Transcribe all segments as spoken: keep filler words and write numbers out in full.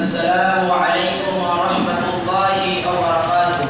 السلام عليكم ورحمة الله وبركاته.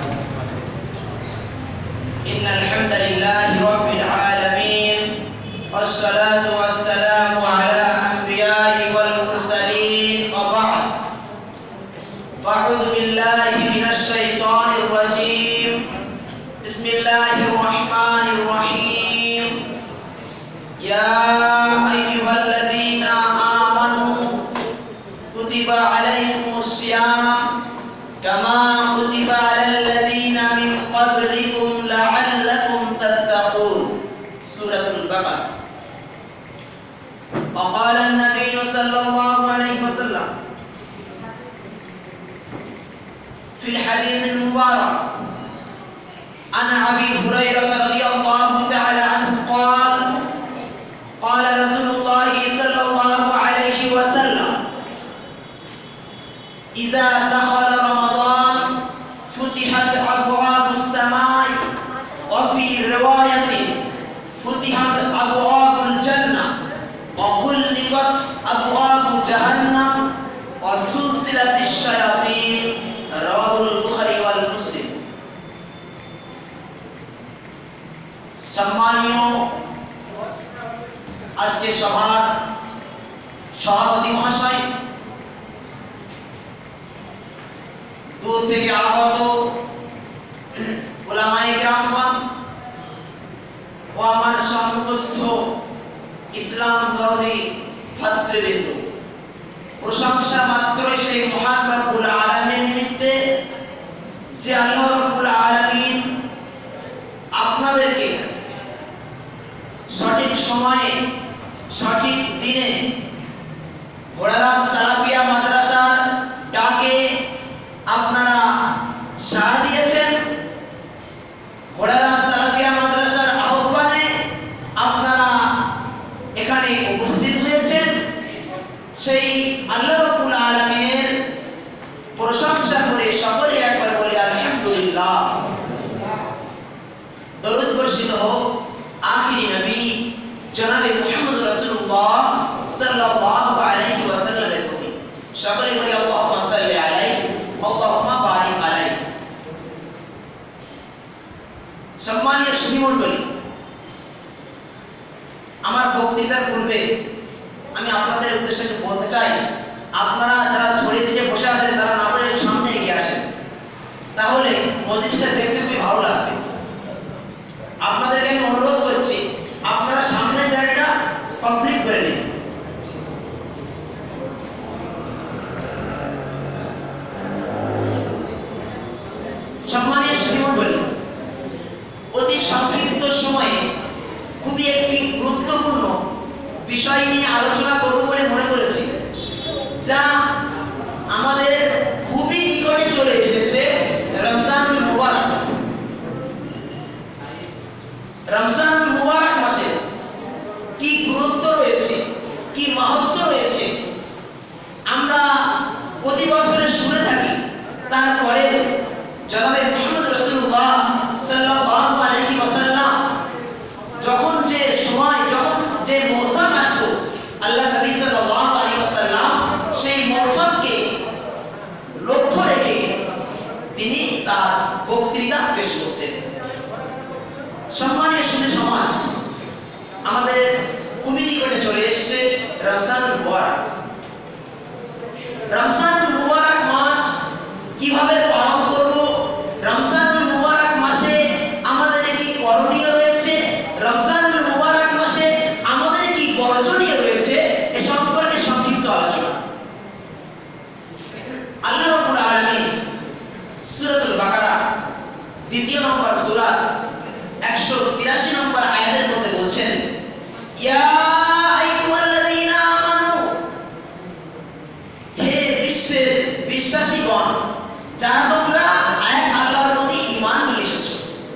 إن الحمد لله رب العالمين، والصلاة والسلام على أنبياء والمرسلين، وبعد. فأعوذ بالله من الشيطان الرجيم. بسم الله الرحمن الرحيم. يا أيها الذين آمنوا كتب عليكم الصيام كما كتب على الذين من قبلكم لعلكم تتقون. سورة البقرة. وقال النبي صلى الله عليه وسلم في الحديث المبارك عن أبي هريرة رضي الله تعالى عنه قال قال رسول الله صلى الله عليه وسلم إذا دخل رمضان فتحت أبواب السماء، وفي رواية فتحت أبواب الجنة، وغلقت أبواب جهنم، وسلسلت الشياطين. رواه البخاري والمسلم. সম্মানীয় আজকে সভার সভাপতি মহাশয়, দূর থেকে আগত উলামায়ে কেরামগণ ও আমার সম্মুখস্থ ইসলাম দরদি ভাতৃবৃন্দ, প্রশংসা মাত্রই সেই মহান রব্বুল আলামিন নিমিত্তে যে আল্লাহ রব্বুল আলামিন আপনাদেরকে সঠিক সময়ে সঠিক দিনে ঘোড়ারাম সালাফিয়া মাদ্রাসার ডাকে আপনারা সাড়া দিয়েছেন। ঘোড়ারাম সালাফিয়া মাদ্রাসার আহ্বানে আপনারা এখানে উপস্থিত হয়েছেন। সেই আল্লাহ রাব্বুল আলামিনের প্রশংসা করে সকলে একবার বলি আলহামদুলিল্লাহ। দরুদ বর্ষিত হোক আখিরি নবী জনাবে মুহাম্মদ রাসূলুল্লাহ সাল্লাল্লাহু আলাইহি ওয়াসাল্লামের প্রতি। সকলে বলি আল্লাহুম্মা সাল্লি আলাইহি আল্লাহুম্মা বারিক আলাইহি। সম্মানীয় সুধীমণ্ডলী, আমার বক্তৃতার পূর্বে আমি আপনাদের উদ্দেশ্যে বলতে চাই, আপনারা যারা ছড়িয়ে ছিটে বসে আছেন তারা না বলে সামনে এগিয়ে আসেন, তাহলে মসজিদটা দেখতে খুবই ভালো লাগবে। আপনাদেরকে আমি অনুরোধ করছি আপনারা সামনের জায়গাটা কমপ্লিট করে নিন। সম্মানীয় সুধীমণ্ডলী, অতি সংক্ষিপ্ত সময়ে খুবই একটি গুরুত্বপূর্ণ বিষয় নিয়ে আলোচনা করব বলে মনে করেছি, যা আমাদের খুবই নিকটে চলে এসেছে। রমজানুল মুবারক। রমজানুল মুবারক মাসে কি গুরুত্ব রয়েছে, কি মাহাত্ম্য রয়েছে আমরা প্রতি বছরে শুনে থাকি। তারপরে জনাবে মুহাম্মদ রাসূলুল্লাহ সাল্লাল্লাহু আলাইহি ওয়াসাল্লাম যখন যে সময় যখন যে মৌসুম আসতো, আল্লাহ নবী সাল্লাল্লাহু আলাইহি ওয়াসাল্লাম সেই মৌসুমকে লক্ষ্য রেখে তিনি তার বক্তৃতা পেশ করতেন। সম্মানীয় সুধী সমাজ, আমাদের খুবই নিকটে চলে এসেছে রমজানুল মুবারক। রমজানুল মুবারক মাস কিভাবে পালন করব, রমজানুল মুবারক মাসে আমাদের কি করণীয় রয়েছে, রমজানুল মুবারক মাসে আমাদের কি বর্জনীয় রয়েছে, এ সম্পর্কে সংক্ষিপ্ত আলোচনা। আল্লাহ রাব্বুল আলামিন সূরাতুল বাকারা দ্বিতীয় নম্বর সূরা একশো তিরাশি নম্বর আয়াতের মধ্যে বলছেন, ইয়া আইয়ুহাল্লাযীনা আমানু, হে বিশ্বের বিশ্বাসীগণ, যারা তোমরা এক আল্লাহর প্রতি ঈমান নিয়ে এসেছো,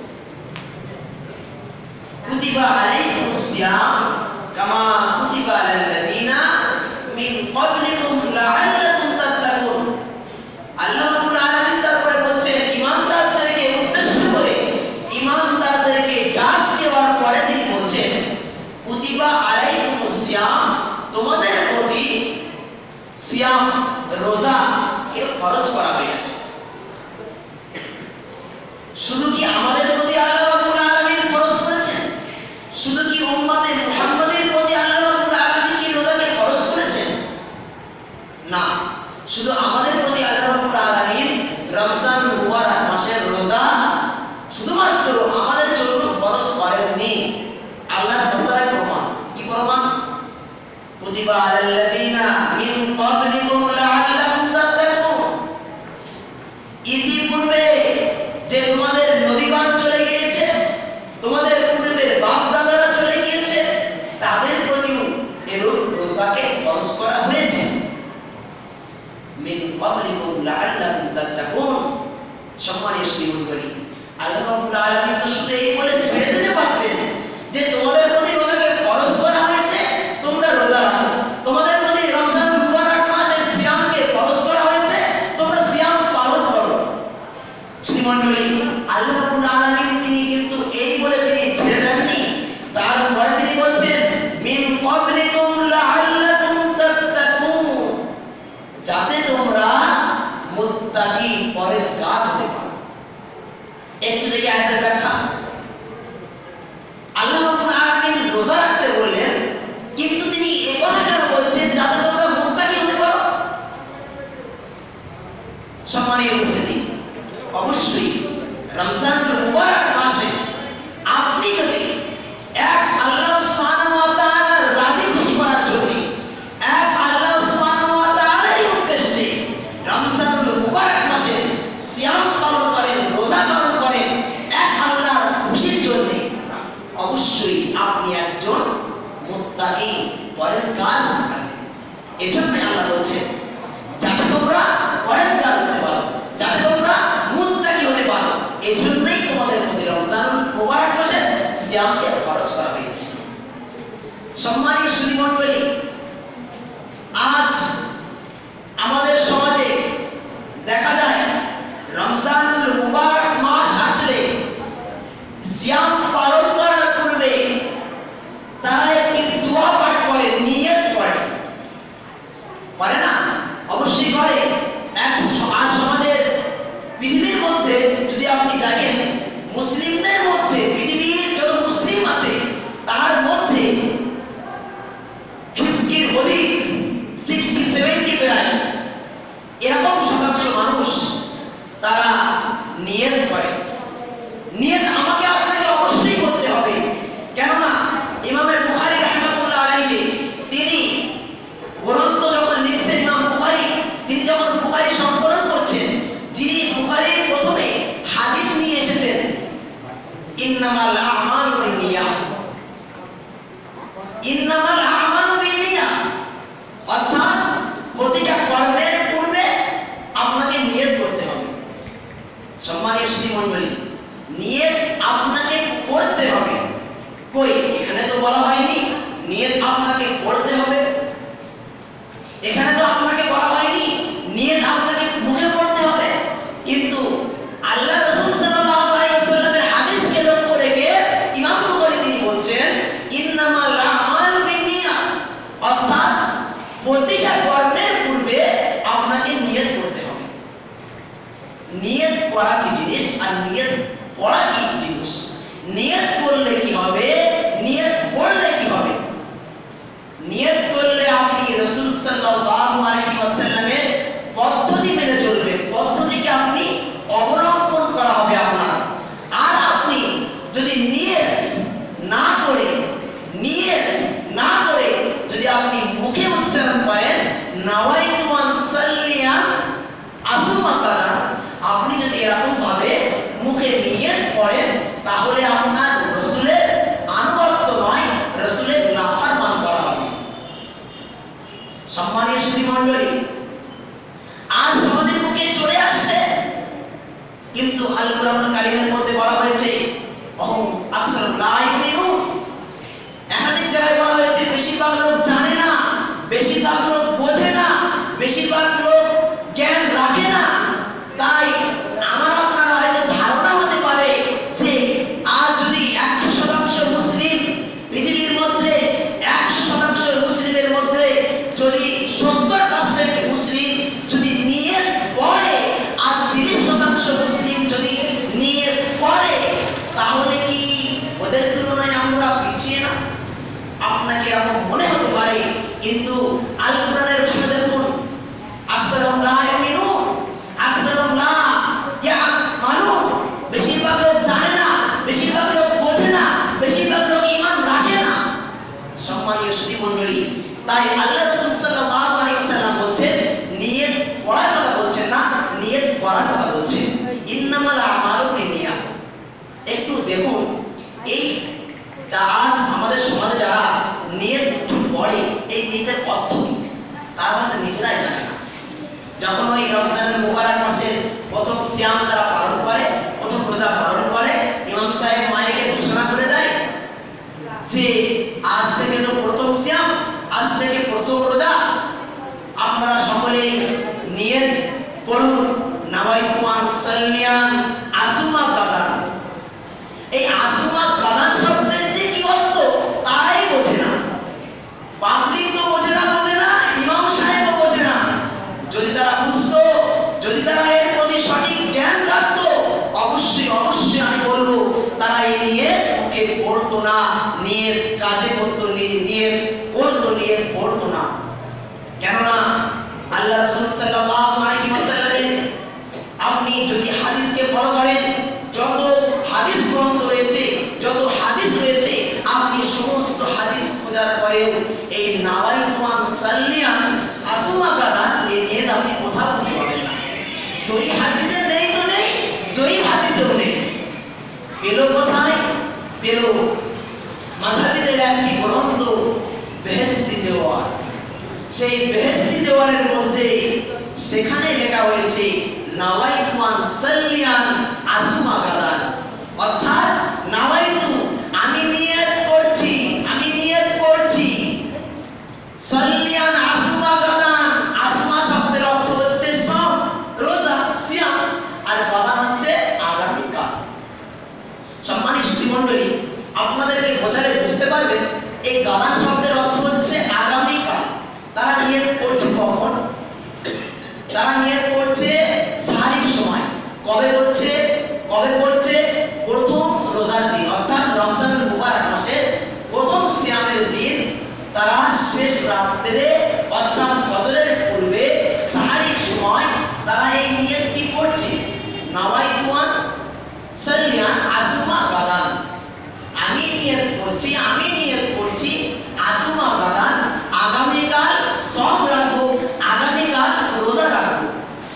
কুতিবা আলাইকুমুস সিয়াম কামা কুতিবা আলাল্লাযীনা মিন ক্বাবলিকুম লাআল্লাকুম তাত্তাকুন। আল্লাহ রাব্বুল আলামিন তারপরে বলছেন, ঈমানদারদেরকে উদ্দেশ্য করে, ঈমানদারদেরকে ডাক দেওয়ার পরে তিনি বলছেন, কুতিবা আলাইকুম শুধু কি আমাদের প্রতি আল্লাহ রাব্বুল আলামিন ফরজ করেছেন? শুধু কি উম্মতে মুহাম্মাদের প্রতি আল্লাহ রাব্বুল আলামিন কি রোজাকে ফরজ করেছেন? না, শুধু আমাদের প্রতি আল্লাহ রাব্বুল আলামিন রমজান মুবারক মাসের রোজা শুধুমাত্র আমাদের জন্য ফরজ করেননি। আল্লাহর বান্দারা প্রমাণ কি প্রমাণ? কুতিবা আলাল্লাযিনা মিন ক্বাবলিকুম লাআল্লাকুম তাত্তাকুন। ইতিপূর্বে যে তোমাদের নবীগণ চলে গিয়েছে, তোমাদের পূর্বের বাপ দাদারা চলে গিয়েছে, তাদের প্রতিও এরূপ রোজাকে ফরজ করা হয়েছে। মিন ক্বাবলিকুম লাআল্লাকুম তাত্তাকুন। সম্মানীয় শ্রীমণ্ডলী, আল্লাহ রাব্বুল আলামিন তো শুধু এই বলে ছেড়ে দিতে পারতেন যে তোমাদের প্রতি রোজাকে ফরজ করা হয়েছে, তোমরা রোজা রাখো। তোমাদের প্রতি রমজান মুবারক মাসের সিয়ামকে ফরজ করা হয়েছে, তোমরা সিয়াম পালন করো। শ্রীমণ্ডলী, আল্লাহ রাব্বুল আলামিন তিনি কিন্তু এই বলে তিনি ছেড়ে দেননি। তারপরে তিনি বলছেন মিন ক্বাবলিকুম লাআল্লাকুম তাত্তাকুন, যাতে তোমরা মুত্তাকি পরেজগার হতে পারো। একটু দেখে আয়াতের ব্যাখ্যা। আল্লাহ রাব্বুল আলামিন রোজা রাখতে বললেন, কিন্তু তিনি এই কথা কেন বলছেন যাতে তোমরা মুত্তাকি হতে পারো? সম্মানীয় উপস্থিতি, অবশ্যই রমজানুল মুবারক মাসে আপনি যদি এক আল্লাহ সুবহানাহু ওয়া তাআলার রাজি খুশি করার জন্য, এক আল্লাহ সুবহানাহু ওয়া তাআলারই উদ্দেশ্যে রমজানুল মুবারক মাসে সিয়াম পালন করেন, রোজা পালন করেন এক আল্লাহর খুশির জন্য, অবশ্যই আপনি একজন মুত্তাকি পরেজগার হতে পারেন। এজন্য আল্লাহ বলছেন যাতে তোমরা পরেজগার হতে পারো, যাতে তোমরা মুত্তাকি হতে পারো, এজন্যই তোমাদের প্রতি রমজান মুবারক মাসে সিয়ামকে ফরজ করা হয়েছে। সম্মানীয় সুধীমণ্ডলী, আজ আমাদের সমাজে দেখা যায় রমজানুল মুবারক মাস আসলে সিয়াম পালন করার পূর্বে তারা একটি দোয়া পাঠ করে, নিয়ত করে। করে না? অবশ্যই করে। এক আজ সমাজের পৃথিবীর মধ্যে যদি আপনি দেখেন, মুসলিমদের মধ্যে পৃথিবীর যত মুসলিম আছে তার মধ্যে ফিফটির অধিক, সিক্সটি সেভেন্টি প্রায় এরকম শতাংশ মানুষ তারা নিয়ত করে। নিয়ত আমাকে আপনাকে অবশ্যই করতে হবে। কেননা ইমামের বুখারী রাহিমাহুল্লাহ আলাইহি তিনি গ্রন্থ যখন লিখছেন, ইমাম বুখারী তিনি যখন বুখারী সংকলন করছেন, যিনি বুখারীর প্রথমে হাদিস নিয়ে এসেছেন ইন্নামাল আ'মালু বিন্নিয়াহ, ইন্নামাল আ'মালু বিন্নিয়াহ, অর্থাৎ প্রতিটা কর্মের পূর্বে আপনাকে নিয়ত করতে হবে। সম্মানীয় শ্রীমণ্ডলী, নিয়ত আপনাকে করতে হবে। কই এখানে তো বলা হয়নি নিয়ত আপনাকে করতে হবে, এখানে তো আপনাকে বলা হয়নি নিয়ত আপনাকে মুখে পড়তে হবে। কিন্তু আল্লাহ রাসূল সাল্লাল্লাহু আলাইহি ওয়াসাল্লামের হাদিসকে লক্ষ্য রেখে ইমাম বুখারী তিনি বলছেন ইন্নামাল আ'মালু বিন্নিয়াহ, অর্থাৎ প্রতিটা কর্মের পূর্বে আপনাকে নিয়ত করতে হবে। নিয়ত করা কি জিনিস আর নিয়ত পড়া কি জিনিস? নিয়ত করলে কি হবে, নিয়ত পড়লে কি হবে? নিয়ত করলে আপনি রাসূল সাল্লাল্লাহু আলাইহি ওয়াসাল্লামের পদ্ধতি মেনে চলবেন, পদ্ধতিকে আপনি অবলম্বন করা হবে আপনার। আর আপনি যদি নিয়ত না করে, নিয়ত না করে যদি আপনি মুখে উচ্চারণ করেন নাওয়াইতু আন সাল্লিয়া আসুমাতানা, আপনি যদি এরকম ভাবে মুখে নিয়ত করেন তাহলে আপনার রাসূলের আনুগত্য নয়, রাসূলের নাফরমান করা হবে। সম্মানীয় শ্রীমণ্ডলী, আজ সমাজের মুখে চলে আসছে, কিন্তু আল কোরআনুল কারীমের মধ্যে বলা হয়েছে অহম আকসারু লা ইউমিনুন। একাধিক জায়গায় বলা হয়েছে বেশিরভাগ লোক জানে না, বেশিরভাগ লোক বোঝে না, বেশিরভাগ লোক জ্ঞান রাখে না। তাই আমার আপনার হয়তো ধারণা হতে পারে যে আজ যদি একশো শতাংশ মুসলিম পৃথিবীর মধ্যে, একশো শতাংশ মুসলিমের মধ্যে যদি সত্তর পার্সেন্ট মুসলিম যদি নিয়ত পড়ে আর তিরিশ শতাংশ মুসলিম যদি নিয়ত ইন্নামাল আমালু বিনিয়াত। একটু দেখুন, এই যা আজ আমাদের সমাজে যারা নিয়ত পড়ে, এই নিয়তের অর্থ কি তারা হয়তো নিজেরাই জানে না। যখন ওই রমজানের মুবারক মাসের প্রথম সিয়াম তারা পালন করে, প্রথম রোজা পালন করে, ইমাম সাহেব মাইকে ঘোষণা করে দেয় যে আজ থেকে তো প্রথম সিয়াম, আজ থেকে প্রথম রোজা, আপনারা সকলেই নিয়ত পড়ুন, নাওয়াইতু আন সাল্লিয়ান আসুমা গাদান। এই আসুমা গাদান শব্দের যে কি অর্থ তারাই বোঝে না, পাবলিক তো বোঝে না, বোঝে না ইমাম সাহেবও বোঝে না। যদি তারা বুঝতো, যদি তারা এর প্রতি সঠিক জ্ঞান রাখতো, অবশ্যই অবশ্যই আমি বলবো তারা এই নিয়ত মুখে পড়তো না, নিয়ত কাজে করতো, নিয়ত করতো, নিয়ত পড়তো না। কেননা আল্লাহ রাসূল সাল্লাল্লাহু আলাইহি ওয়াসাল্লামের, আপনি যদি হাদিসকে ফলো করেন, যত হাদিস গ্রন্থ রয়েছে, যত হাদিস রয়েছে, আপনি সমস্ত হাদিস খোঁজার পরেও এই নাওয়াইতু আন সাল্লিয়ান আসুমা গাদান এই নিয়ত আপনি কোথাও খুঁজে পাবেন না। সহিহ হাদিসে নেই তো নেই, সহিহ হাদিসেও নেই। পেল কোথায়? পেল মাযহাবিদের একটি গ্রন্থ বেহেশতি জওয়ার। সেই বেহেশতি জওয়ারের মধ্যে সেখানে লেখা হয়েছে নাওয়াইতু আন সাল্লিয়ান আসুমা গাদান, অর্থাৎ নাওয়াইতু আমি নিয়ত করছি, আমি নিয়ত করছি, সাল্লিয়ান আসুমা গাদান, আসুমা শব্দের অর্থ হচ্ছে সব, রোজা, সিয়াম, আর গাদান হচ্ছে আগামীকাল। সম্মানিত সুধীমণ্ডলী, আপনাদেরকে বোঝালে বুঝতে পারবেন এই গাদান শব্দের অর্থ হচ্ছে আগামীকাল। তারা নিয়ত করছে কখন? তারা নিয়ত করছে সাহারির সময়। কবে করছে? কবে করছে? প্রথম রোজার দিন, অর্থাৎ রমজানুল মুবারক মাসের প্রথম সিয়ামের দিন তারা শেষ রাত্রে, অর্থাৎ ফজরের পূর্বে সাহারির সময় তারা এই নিয়তটি করছে, নাওয়াইতু আন সাল্লিয়ান আসুমা গাদান। আমি নিয়ত করছি, আমি নিয়ত করছি আসুমা গাদান, আগামীকাল সওম রাখবো, আগামীকাল রোজা রাখবো।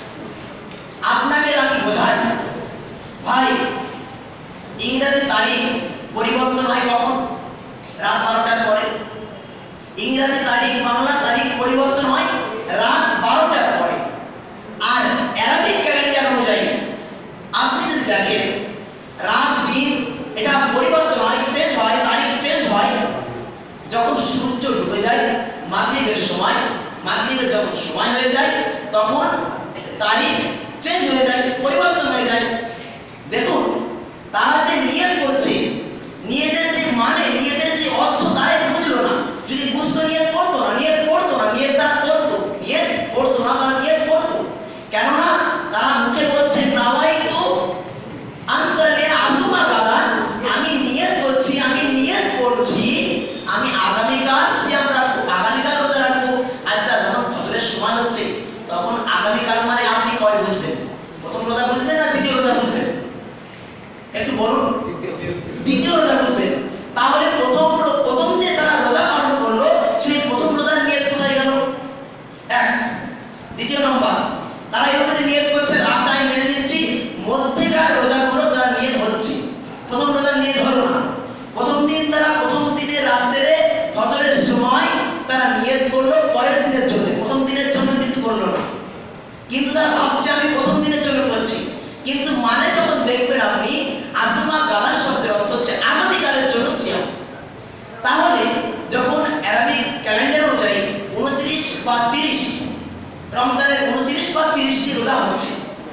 আপনাকে আমি বোঝাই ভাই, ইংরেজি তারিখ পরিবর্তন হয় কখন? রাত বারোটার পরে। ইংরেজি তারিখ, বাংলা তারিখ পরিবর্তন হয় রাত বারোটার পরে। আর অ্যারাবিক ক্যালেন্ডার অনুযায়ী আপনি যদি দেখেন, রাত দিন এটা পরিবর্তন হয়, চেঞ্জ হয়, তারিখ চেঞ্জ হয় যখন সূর্য ডুবে যায় মাগরিবের সময়। মাগরিবের যখন সময় হয়ে যায় তখন তারিখ চেঞ্জ হয়ে যায়, পরিবর্তন হয়ে যায়। দেখুন, তারা যে নিয়ত করছে, নিয়তের যে মানে, নিয়তের যে অর্থ তারাই বুঝলো না। যদি বুঝতো নিয়ত করতো না, নিয়ত করতো না, নিয়ত তারা করতো, নিয়ত করতো না, তারা নিয়ত করতো। কেননা তারা মুখে বলছে নাওয়াইতু আন সাল্লিয়ান আসুমা গাদান, আমি নিয়ত করছি, আমি নিয়ত করছি আমি আগামীকাল সিয়াম রাখবো, আগামীকাল রোজা রাখবো। আচ্ছা, যখন ফজরের সময় হচ্ছে তখন আগামীকাল মানে আপনি কয় বুঝবেন? প্রথম রোজা বুঝবেন না দ্বিতীয় রোজা বুঝবেন? একটু বলুন। দ্বিতীয় রোজা বুঝবেন। তাহলে প্রথম প্রথম যে তারা রোজা পালন করলো, সেই প্রথম রোজার নিয়ত কোথায় গেল? এক। দ্বিতীয় নম্বর, তারা এইভাবে যে নিয়ত করছে, আচ্ছা আমি মেনে নিচ্ছি, মধ্যেকার রোজাগুলো তারা নিয়ত হচ্ছে, প্রথম রোজার নিয়ত হলো না। প্রথম দিন তারা প্রথম দিনের রাত্রে ফজরের সময় তারা নিয়ত করলো পরের দিনের জন্য, প্রথম দিনের জন্য কিন্তু করলো না। কিন্তু তারা ভাবছে আমি প্রথম দিনের জন্য করছি, কিন্তু মানে যখন দেখবেন আপনি, আসুমা গাদান শব্দের অর্থ হচ্ছে আগামীকালের জন্য সিয়াম। তাহলে যখন অ্যারাবিক ক্যালেন্ডার অনুযায়ী উনত্রিশ বা তিরিশ, রমজানের উনত্রিশ বা তিরিশটি রোজা হচ্ছে,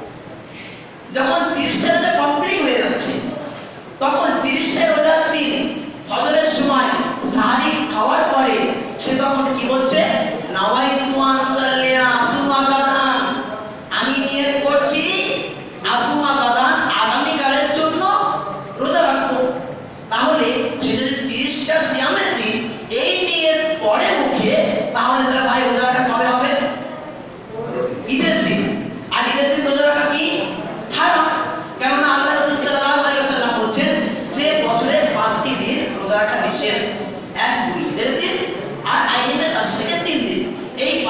যখন তিরিশটা রোজা কমপ্লিট হয়ে যাচ্ছে, তখন তিরিশটা রোজার দিন ফজরের সময় সাহারি খাওয়ার পরে সে তখন কি বলছে? নাওয়াইতু আন সাল্লিয়ান আসুমা গাদান, আমি নিয়ত করছি আসুমা গাদান, আগামীকালের জন্য রোজা রাখবো। তাহলে সে যদি তিরিশটা সিয়ামের দিন এই নিয়ত পড়ে মুখে, তাহলে তার ভাই রোজা রাখা কবে হবে? ঈদের দিন। আর ঈদের দিন রোজা রাখা কি হারাম। কেননা আল্লাহ রাসূল সাল্লাল্লাহু আলাইহি ওয়াসাল্লাম বলেছেন যে বছরে পাঁচটি দিন রোজা রাখা নিষেধ, এক দুই ঈদের দিন আর আইয়ামে তাশরীকের তিন দিন। এই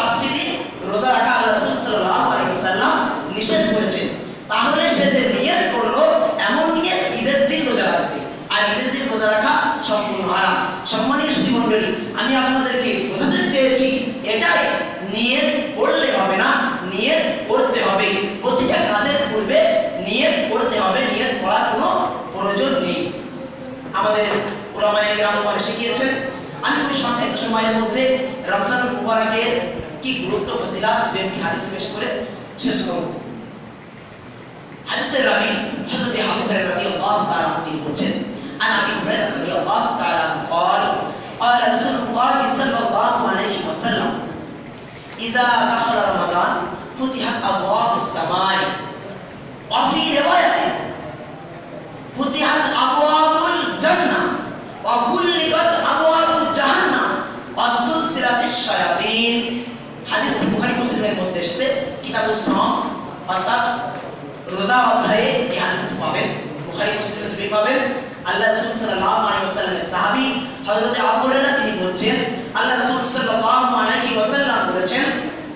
যে নিয়ত করলো এমন নিয়ত ঈদের দিন রোজা রাখবে, আর ঈদের দিন রোজা রাখা সম্পূর্ণ হারাম। সম্মানীয় সুধী মণ্ডলী, আমি আপনাদেরকে বোঝাতে চেয়েছি এটাই, নিয়ত করলে হবে না, নিয়ত করতে হবে। প্রতিটা কাজের পূর্বে নিয়ত করতে হবে, নিয়ত করার কোনো প্রয়োজন নেই। আমাদের উলামায়ে কেরাম আমাদের শিখিয়েছেন। আমি খুব সংক্ষিপ্ত সময়ের মধ্যে রমজানুল মুবারকের কি গুরুত্ব ফজিলাত দুটি হাদিস পেশ করে শেষ করব। হাদিসের রাবী হযরত আবু হুরায়রা রাদিয়াল্লাহু তাআলা তিনি বলেন, আন আবি হুরায়রা রাদিয়াল্লাহু তাআলা قال قال رسول الله صلى الله عليه وسلم اذا دخل رمضان فتحت ابواب السماء وفي روايه فتحت ابواب الجنه وغلقت ابواب جهنم وسلسلت الشياطين। হাদিসটি বুখারী মুসলিমের মধ্যে এসেছে, কিতাবুস সাওম অর্থাৎ রোজা অধ্যায়ে এই হাদিসটি পাবেন, বুখারী মুসলিমে দুটোই পাবেন। আল্লাহ রাসূল সাল্লাল্লাহু আলাইহি ওয়াসাল্লামের সাহাবী হযরত আবু হুরায়রা তিনি বলেন, আল্লাহ রাসূল সাল্লাল্লাহু আলাইহি ওয়াসাল্লাম বলেছেন,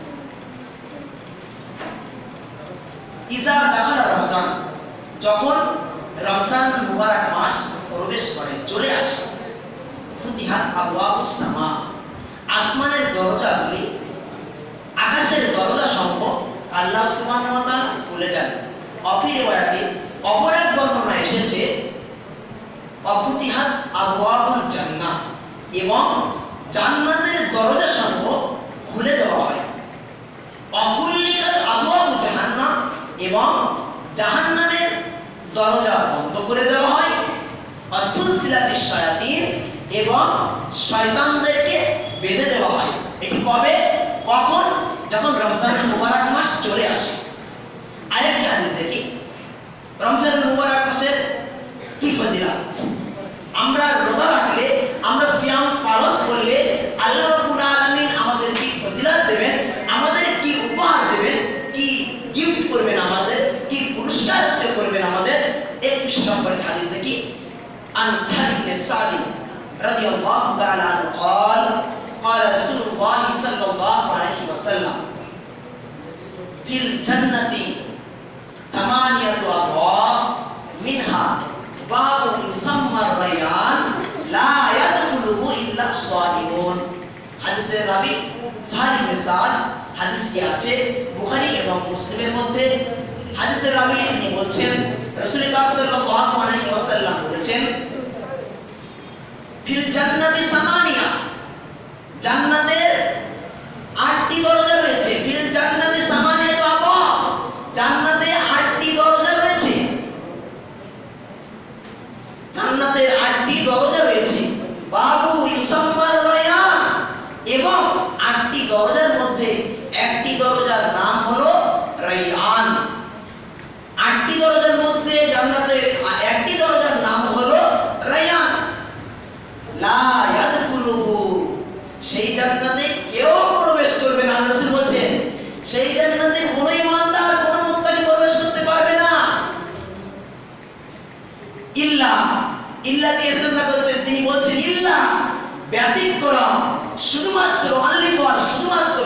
ইজা দাখালা রমজান, যখন রমজান মুবারক মাস প্রবেশ করে, চলে আসে, ফুতিহাত আবওয়াবুস সামা, আসমানের দরজাগুলি, আকাশের দরজা সমূহ আল্লাহ সুবহানাহু ওয়া তাআলা খুলে দেন। অফি রিওয়ায়াতে অপর এক বর্ণনা এসেছে অফুতিহাত আবওয়াবুল জান্নাহ, এবং জান্নাতের দরজা সমূহ খুলে দেওয়া হয়। অকুল্লিকাত আবওয়াবু জাহান্নাম, এবং জাহান্নামের দরজা বন্ধ করে দেওয়া হয়। অসুলসিলাতিশ শায়াতিন, এবং শয়তানদেরকে বেঁধে দেওয়া হয়। এটি কবে, কখন? যখন রমজানুল মুবারক মাস চলে আসে। আরেকটি হাদিস দেখি, রমজানুল মুবারক মাসের কি ফজিলত। আমরা রোজা রাখলে, আমরা সিয়াম পালন করলে আল্লাহ রাব্বুল আলামিন আমাদের কি ফজিলত দেবেন, আমাদের কি উপহার দেবেন, কি গিফট করবেন, আমাদের কি পুরস্কার করবেন আমাদের। একটু সম্পর্কে হাদিস দেখি। আন সাহিব ইবনে সাদ রাদিয়াল্লাহু তাআলা আনহু قال قال رسول الله صلى الله عليه وسلم في الجنة ثمانية أبواب منها باب يسمى الريان لا يدخله إلا الصائمون। হাদিসের রাবী সাহিব ইবনে সাদ, হাদিসটি আছে বুখারী এবং মুসলিমের মধ্যে। হাদিসের রাবী তিনি বলছেন, রাসূল পাক সাল্লাল্লাহু আলাইহি ওয়াসাল্লাম বলেছেন, ফিল জান্নাতি সামানিয়া, জান্নাতের আটটি দরজা রয়েছে। ফিল জান্নাতি সামানিয়া আবওয়াব, জান্নাতে আটটি দরজা রয়েছে, জান্নাতের আটটি দরজা রয়েছে। বাবু ইউসাম্মার রায়ান, এবং আটটি দরজার মধ্যে একটি দরজার নাম হলো রায়ান। আটটি দরজার মধ্যে জান্নাতের একটি দরজার নাম হলো রায়ান। লা ইয়াদখুলুহু, সেই জান্নাতে কেউ প্রবেশ করবে না। রাসূল বলেন, সেই জান্নাতে কোনো ঈমানদার, কোনো মুত্তাকি প্রবেশ করতে পারবে না। ইল্লা, ইল্লা কে ইস্তেসনা করছেন, তিনি বলছেন ইল্লা, ব্যতিক্রম, শুধুমাত্র, অনলি ফর, শুধুমাত্র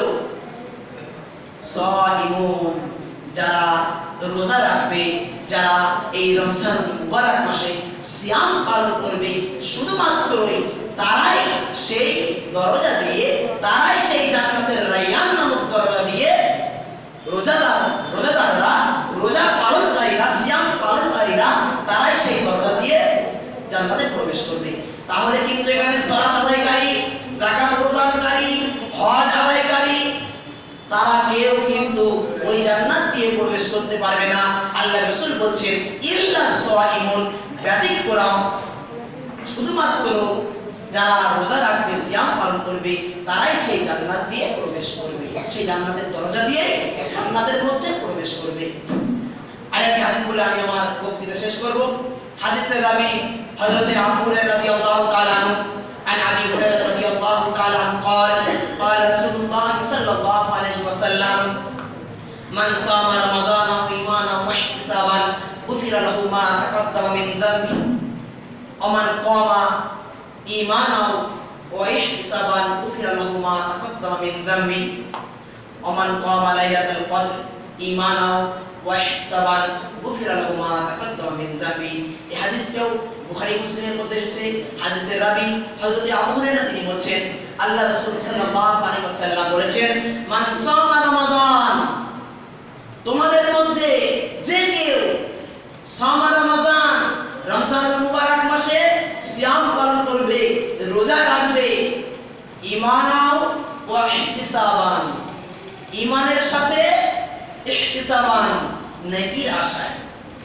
সাইমুন, যারা রোজা রাখবে, যারা এই রমজানুল মুবারক মাসে সিয়াম পালন করবে, শুধুমাত্রই তারাই সেই দরজা দিয়ে, তারাই সেই জান্নাতের রায়ান নামক দরজা দিয়ে, রোজাদার, রোজাদাররা, রোজা পালনকারীরা, সিয়াম পালনকারীরা, তারাই সেই দরজা দিয়ে জান্নাতে প্রবেশ করবে। তাহলে কিন্তু এখানে সালাত আদায়কারী, যাকাত প্রদানকারী, হজ আদায়কারী, তারা কেউ কিন্তু ওই জান্নাত দিয়ে প্রবেশ করতে পারবে না। আল্লাহ রাসূল বলছেন ইল্লা সাইমুন, ব্যতিক্রম, শুধুমাত্র যারা রোজা রাখবে, সিয়াম পালন করবে, তারাই সেই জান্নাত দিয়ে প্রবেশ করবে, সেই জান্নাতের দরজা দিয়ে জান্নাতের মধ্যে প্রবেশ করবে। আরেকটি হাদিস বলে আমি আমার বক্তৃতা শেষ করব। হাদিসের রাবী হযরত আবু হুরায়রা রাদিয়াল্লাহু তাআলা আনহু, عن ابي هريره رضي الله تعالى عنه قال قال رسول الله صلى الله عليه وسلم من صام رمضان ايمانا واحتسابا غفر له ما تقدم من ذنبه ومن قام ايمانا واحتسابا غفر له ما تقدم من ذنبه ومن قام ليلة القدر ايمانا ওয়া ইহতিসাবান গুফিরা লাহু মা তাকাদ্দামা মিন যামবি। এই হাদিসটাও বুখারী মুসলিমের মধ্যে এসেছে। হাদিসের রাবী হযরত আবু হুরায়রা তিনি বলছেন আল্লাহ রাসূল সাল্লাল্লাহু আলাইহি ওয়াসাল্লাম বলেছেন মান সামা রমাদান, তোমাদের মধ্যে যে কেউ সামা রমাদান রমজানুল মুবারক মাসে সিয়াম পালন করবে, রোজা রাখবে, ঈমানাও ওয়া ইহতিসাবান, ঈমানের সাথে ইহতিসাবান নেকির আশায়।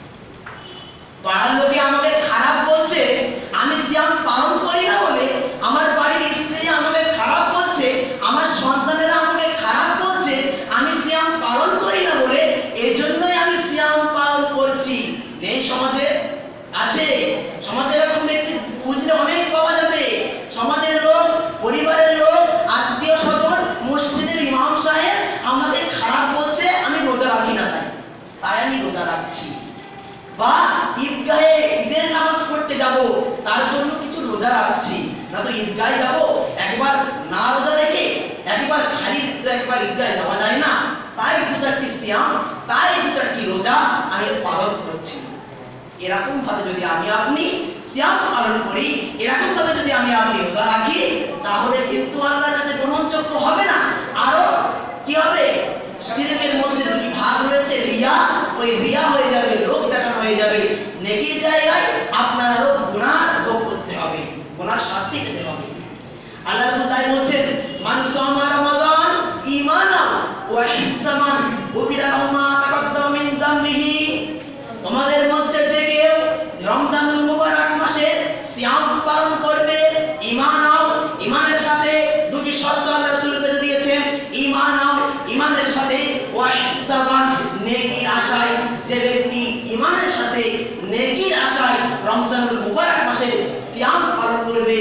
পাড়ার লোকে আমাকে খারাপ বলছে, আমি সিয়াম পালন করি না বলে, আমার বাড়ির স্ত্রী আমাকে খারাপ বলছে, আমার সন্তানেরা আমাকে খারাপ বলছে, আমি সিয়াম পালন করি না বলে, এই জন্যই আমি সিয়াম পালন করছি। এই সমাজে আছে, সমাজে এরকম ব্যক্তি খুঁজলে অনেক পাওয়া যাবে। সমাজের লোক, পরিবারের লোক, আত্মীয় স্বজন, মসজিদের ইমাম সাহেব আমাকে খারাপ বলছে, আমি রোজা রাখি না, তাই তাই আমি রোজা রাখছি। বা ঈদগাহে ঈদের নামাজ পড়তে যাব, তার জন্য কিছু রোজা রাখছি, না তো ঈদগাহে যাব একবার না রোজা রেখে একবার খালি একবার ঈদগাহে যাওয়া যায় না, তাই দু চারটি সিয়াম, তাই দু চারটি রোজা আমি পালন করছি। এরকম ভাবে যদি আমি আপনি সিয়াম পালন করি, এরকম ভাবে যদি আমি আপনি রোজা রাখি, তাহলে কিন্তু আল্লাহর কাছে গ্রহণযোগ্য হবে না। আরো কি হবে? শিরকের মধ্যে দুটি ভাগ রয়েছে, রিয়া, ওই রিয়া হয়ে যাবে, লোক দেখানো হয়ে যাবে। নেকির জায়গায় আপনার আরো গুনাহ ভোগ করতে হবে, গুনার শাস্তি পেতে হবে। আল্লাহ রাসূল তাই বলছেন মান সামা রমাদান ঈমানাও ওয়া ইহতিসাবান গুফিরা লাহু মা তাকাদ্দামা মিন যামবিহি, তোমাদের মধ্যে যে কেউ রমজানুল মুবারক মাসে সিয়াম পালন করবে, ঈমানাও, ঈমানের সাথে দুটি শর্ত আল্লাহ রাসূল বেঁধে দিয়েছেন, ঈমানাও, ঈমানের সাথে ওয়া ইহতিসাবান নেকির আশায়। যে ব্যক্তি ঈমানের সাথে নেকির আশায় রমজানুল মুবারক মাসে সিয়াম পালন করবে,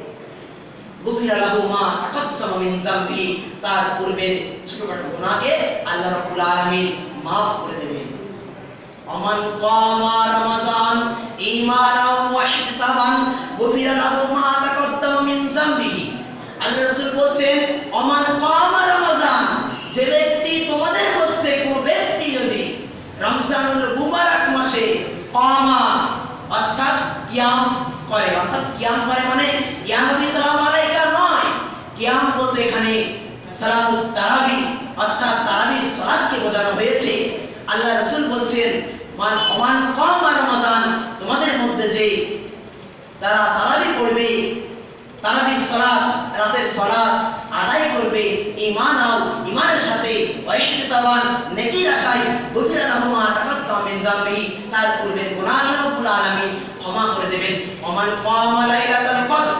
গুফিরা লাহু মা তাকাদ্দামা মিন যামবি, তার পূর্বের ছোটখাটো গুনাহকে আল্লাহ রাব্বুল আলামিন maaf করে দেবেন। ওমান কামা রমাজান ঈমানাও ওয়া ইহতিসাবান গুফিরা লাহু মা তাকাদ্দামা মিন যামবিহি। আল্লাহ রাসূল বলছেন ওমান কামা রমাজান, যে ব্যক্তি তোমাদের মধ্যে কোন ব্যক্তি যদি রমজানুল মুবারক মাসে কামা অর্থাৎ কিয়াম করে, অর্থাৎ কিয়াম করে মানে ইয়া নবী সাল্লাল্লাহু আলাইহি নয়, কিয়াম বলতে এখানে সালাতুত তারাবি অর্থাৎ তারাবির সালাতকে বোঝানো হয়েছে। আল্লাহ রাসূল বলছেন মান ওমান কামা রমাজান, তোমাদের মধ্যে যে তারা তারাবি পড়বে, তারাবির সালাত, রাতের সালাত আদায় করবে, ঈমানাও, ঈমানের সাথে ওয়া ইহতিসাবান নেকির আশায়, গুফিরা লাহু মা তাকাদ্দামা মিন যামবিহি, তার পূর্বের গুনাহ আল্লাহ রাব্বুল আলামিন ক্ষমা করে দেবেন। ওমান কামা লাইলাতুল কদর,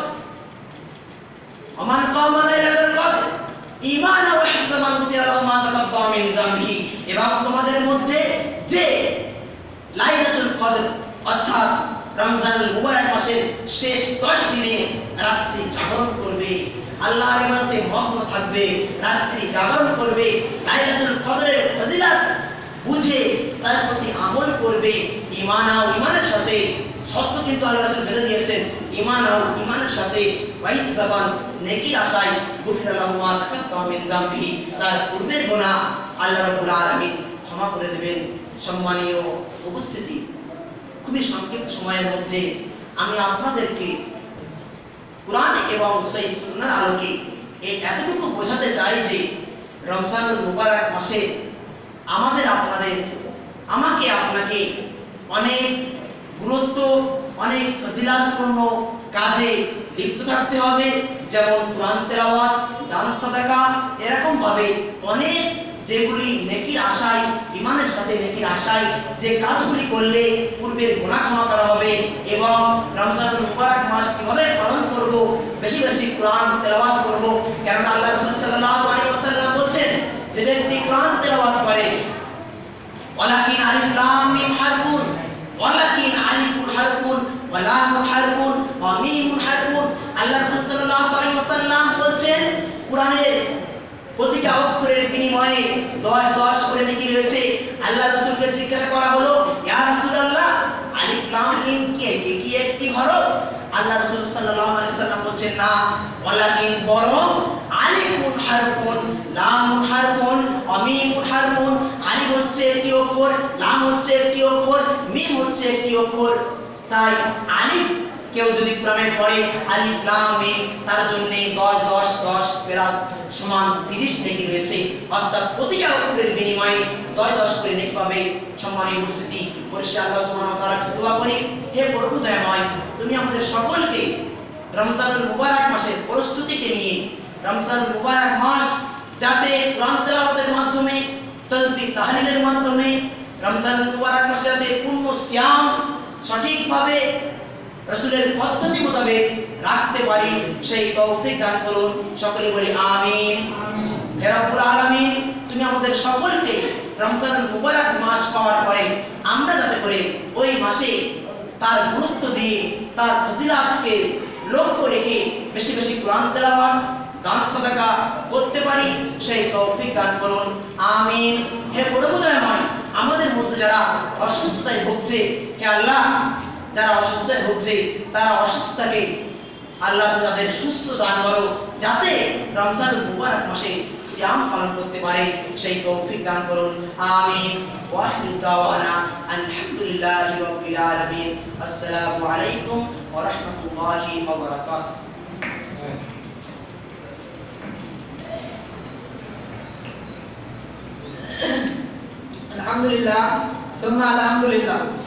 ওমান কামা লাইলাতুল কদর ঈমানাও ওয়া ইহতিসাবান গুফিরা লাহু মা তাকাদ্দামা মিন যামবিহি, এবং তোমাদের মধ্যে যে লাইলাতুল কদর অর্থাৎ রমজানুল মুবারক মাসের শেষ দশ দিনে রাত্রি জাগরণ করবে, আল্লাহর ইবাদতে মগ্ন থাকবে, রাত্রি জাগরণ করবে, লাইলাতুল কদরের ফজিলত বুঝে তার প্রতি আমল করবে, ঈমানাও, ঈমানের সাথে শব্দ কিন্তু আল্লাহ রাসূল বেঁধে দিয়েছেন, ঈমানাও, ঈমানের সাথে ওয়া ইহতিসাবান নেকির আশায়, গুফিরা লাহু মা তাকাদ্দামা মিন যামবিহি, তার পূর্বের গুনাহ আল্লাহ রাব্বুল আলামিন ক্ষমা করে দেবেন। সম্মানীয় উপস্থিতি, খুবই সংক্ষিপ্ত সময়ের মধ্যে আমি আপনাদেরকে কুরআন এবং সহিহ সুন্নাহর আলোকে এই এতটুকু বোঝাতে চাই যে রমজানুল মুবারক মাসে আমাদের আপনাদের, আমাকে আপনাকে অনেক গুরুত্ব, অনেক ফজিলাতপূর্ণ কাজে লিপ্ত থাকতে হবে, যেমন কুরআন তেলাওয়াত, দান সাদাকা, এরকম ভাবে অনেক যেগুলি নেকির আশায়, ঈমানের সাথে নেকির আশায় যে কাজগুলি করলে পূর্বের গুনাহ ক্ষমা করা হবে, এবং রমজানুল মুবারক মাস কিভাবে পালন করব, বেশি বেশি কুরআন তেলাওয়াত করব। কারণ আল্লাহ রাসূল সাল্লাল্লাহু আলাইহি ওয়াসাল্লাম বলেন যে ব্যক্তি কুরআন তেলাওয়াত করে, ওয়ালাকিন আলিফ লাম মিম হারফুন, ওয়ালাকিন আলিফুন হারফুন ওয়া লামুন হারফুন ওয়া মিমুন হারফুন। আল্লাহ রাসূল সাল্লাল্লাহু আলাইহি ওয়াসাল্লাম বলেন কুরআনের প্রতিটা অক্ষরের বিনিময়ে দশ দশ করে নেকি রয়েছে। আল্লাহ রাসূলকে জিজ্ঞাসা করা হলো, ইয়া রাসূলুল্লাহ, আলিফ লাম মিম কি কি একটি হরফ? আল্লাহ রাসূল সাল্লাল্লাহু আলাইহি ওয়াসাল্লাম বলেন না, ওয়ালাকিন বরং আলিফুন হারফুন, লামুন হারফুন, ওয়া মিমুন হারফুন। আলিফ হচ্ছে একটি অক্ষর, অক্ষর, লাম হচ্ছে একটি অক্ষর, মিম হচ্ছে একটি অক্ষর। তাই আলিফ কেউ যদি কোরআনে পড়ে আলিফ লাম মিম, তার জন্য দশ দশ দশ প্লাস সমান তিরিশ নেকি রয়েছে, অর্থাৎ প্রতিটা অক্ষরের বিনিময়ে দশ দশ করে নেকি পাবে। সম্মানীয় উপস্থিতি, পরিষ্কার আল্লাহ সুবহানাহু ওয়া তাআলার কাছে দোয়া করি, হে প্রভু দয়াময়, তুমি আমাদের সকলকে রমজানুল মুবারক মাসের প্রস্তুতিকে নিয়ে, রমজানুল মুবারক মাস যাতে কোরআন তেলাওয়াতের মাধ্যমে, তাসবিহ তাহলিলের মাধ্যমে রমজানুল মুবারক মাসে যাতে পূর্ণ সিয়াম সঠিকভাবে রাসূলের পদ্ধতি মোতাবেক রাখতে পারি, সেই তৌফিক দান করুন। সকলে বলি আমিন। হে রব্বুল আলামিন, তুমি আমাদের সকলকে রমজানুল মুবারক মাস পাওয়ার পরে আমরা যাতে করে ওই মাসে তার গুরুত্ব দিয়ে, তার ফজিলাতকে লক্ষ্য রেখে বেশি বেশি কোরআন তেলাওয়াত, দান সাদাকা করতে পারি, সেই তৌফিক দান করুন। আমিন। হে প্রভু দয়াময়, আমাদের মধ্যে যারা অসুস্থতায় ভুগছে, হে আল্লাহ, যারা অসুস্থতায় ভুগছে তারা অসুস্থতাকে আল্লাহ তাদের সুস্থ দান করো, যাতে রমজানুল মুবারক মাসে সিয়াম পালন করতে পারে, সেই তৌফিক দান করুন। আমিন। ওয়া আখিরু দাওয়ানা আলহামদুলিল্লাহি রাব্বিল আলামিন। আসসালামু আলাইকুম ওয়া রাহমাতুল্লাহি ওয়া বারাকাতুহু। আলহামদুলিল্লাহ, সুম্মা আলহামদুলিল্লাহ।